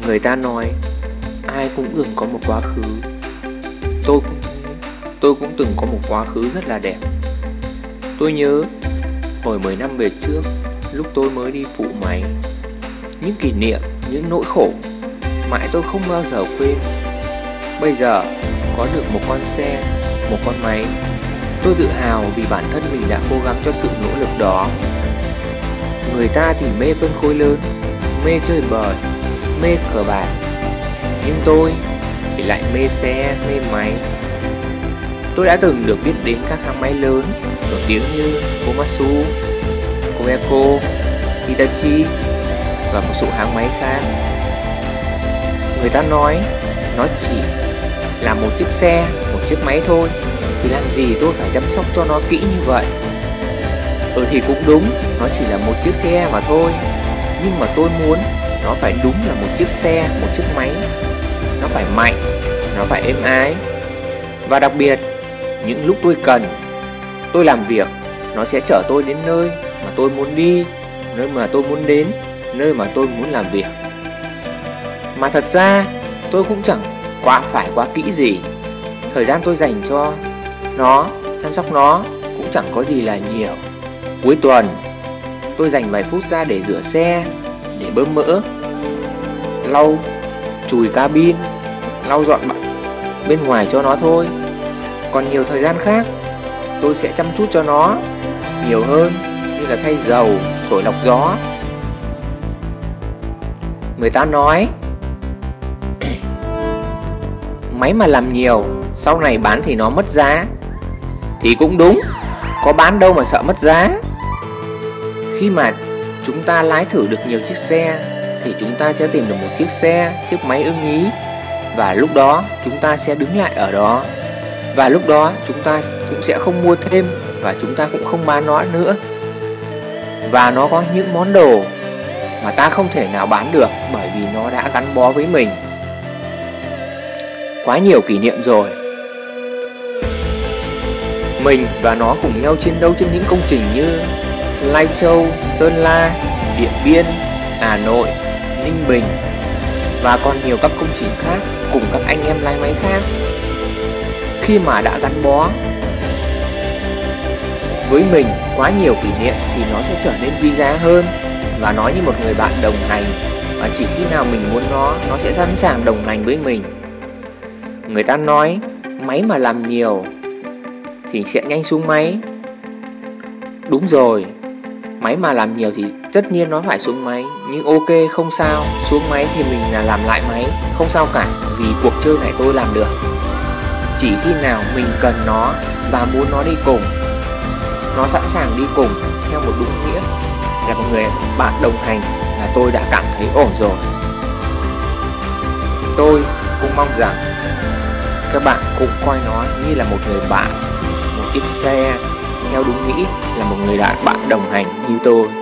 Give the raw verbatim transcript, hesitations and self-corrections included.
Người ta nói ai cũng từng có một quá khứ. Tôi cũng tôi cũng từng có một quá khứ rất là đẹp. Tôi nhớ hồi mười năm về trước, lúc tôi mới đi phụ máy, những kỷ niệm, những nỗi khổ mãi tôi không bao giờ quên. Bây giờ có được một con xe, một con máy, tôi tự hào vì bản thân mình đã cố gắng cho sự nỗ lực đó. Người ta thì mê phân khối lớn, mê chơi bời, mê cờ bạc, nhưng tôi thì lại mê xe, mê máy. Tôi đã từng được biết đến các hãng máy lớn nổi tiếng như Komatsu, Coeco, Hitachi và một số hãng máy khác. Người ta nói nó chỉ là một chiếc xe, một chiếc máy thôi, thì làm gì tôi phải chăm sóc cho nó kỹ như vậy. Ừ thì cũng đúng, nó chỉ là một chiếc xe mà thôi, nhưng mà tôi muốn nó phải đúng là một chiếc xe, một chiếc máy. Nó phải mạnh, nó phải êm ái. Và đặc biệt, những lúc tôi cần, tôi làm việc, nó sẽ chở tôi đến nơi mà tôi muốn đi, nơi mà tôi muốn đến, nơi mà tôi muốn làm việc. Mà thật ra, tôi cũng chẳng quá phải quá kỹ gì. Thời gian tôi dành cho nó, chăm sóc nó cũng chẳng có gì là nhiều. Cuối tuần, tôi dành vài phút ra để rửa xe, để bơm mỡ, lau chùi cabin, lau dọn bẩn bên ngoài cho nó thôi. Còn nhiều thời gian khác, tôi sẽ chăm chút cho nó nhiều hơn, như là thay dầu, thổi lọc gió. Người ta nói máy mà làm nhiều, sau này bán thì nó mất giá. Thì cũng đúng, có bán đâu mà sợ mất giá. Khi mà chúng ta lái thử được nhiều chiếc xe, thì chúng ta sẽ tìm được một chiếc xe, chiếc máy ưng ý. Và lúc đó chúng ta sẽ đứng lại ở đó. Và lúc đó chúng ta cũng sẽ không mua thêm, và chúng ta cũng không bán nó nữa. Và nó có những món đồ mà ta không thể nào bán được, bởi vì nó đã gắn bó với mình. Quá nhiều kỷ niệm rồi. Mình và nó cùng nhau chiến đấu trên những công trình như Lai Châu, Sơn La, Điện Biên, Hà Nội, Ninh Bình và còn nhiều các công trình khác cùng các anh em lái máy khác. Khi mà đã gắn bó với mình quá nhiều kỷ niệm thì nó sẽ trở nên quý giá hơn, và nó như một người bạn đồng hành, và chỉ khi nào mình muốn nó, nó sẽ sẵn sàng đồng hành với mình. Người ta nói máy mà làm nhiều thì sẽ nhanh xuống máy. Đúng rồi, máy mà làm nhiều thì tất nhiên nó phải xuống máy. Nhưng ok, không sao, xuống máy thì mình là làm lại máy, không sao cả, vì cuộc chơi này tôi làm được. Chỉ khi nào mình cần nó và muốn nó đi cùng, nó sẵn sàng đi cùng theo một đúng nghĩa là một người bạn đồng hành, là tôi đã cảm thấy ổn rồi. Tôi cũng mong rằng các bạn cũng coi nó như là một người bạn, một chiếc xe theo đúng nghĩa là một người bạn đồng hành như tôi.